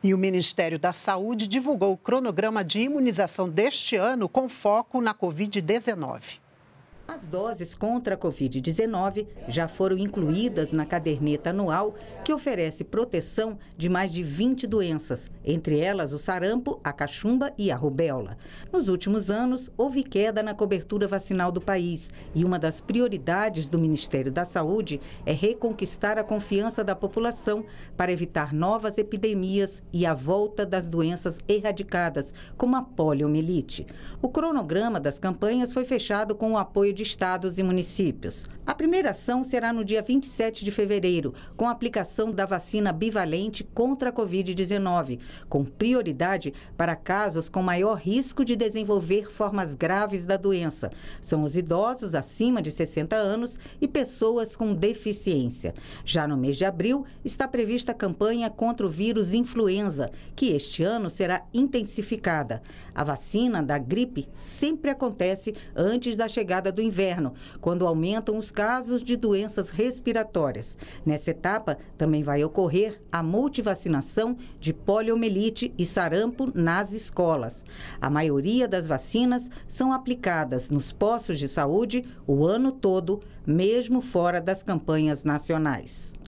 E o Ministério da Saúde divulgou o cronograma de imunização deste ano com foco na Covid-19. As doses contra a Covid-19 já foram incluídas na caderneta anual, que oferece proteção de mais de 20 doenças, entre elas o sarampo, a cachumba e a rubéola. Nos últimos anos, houve queda na cobertura vacinal do país e uma das prioridades do Ministério da Saúde é reconquistar a confiança da população para evitar novas epidemias e a volta das doenças erradicadas, como a poliomielite. O cronograma das campanhas foi fechado com o apoio de estados e municípios. A primeira ação será no dia 27 de fevereiro, com a aplicação da vacina bivalente contra a Covid-19, com prioridade para casos com maior risco de desenvolver formas graves da doença. São os idosos acima de 60 anos e pessoas com deficiência. Já no mês de abril, está prevista a campanha contra o vírus influenza, que este ano será intensificada. A vacina da gripe sempre acontece antes da chegada do inverno, quando aumentam os casos de doenças respiratórias. Nessa etapa, também vai ocorrer a multivacinação de poliomielite e sarampo nas escolas. A maioria das vacinas são aplicadas nos postos de saúde o ano todo, mesmo fora das campanhas nacionais.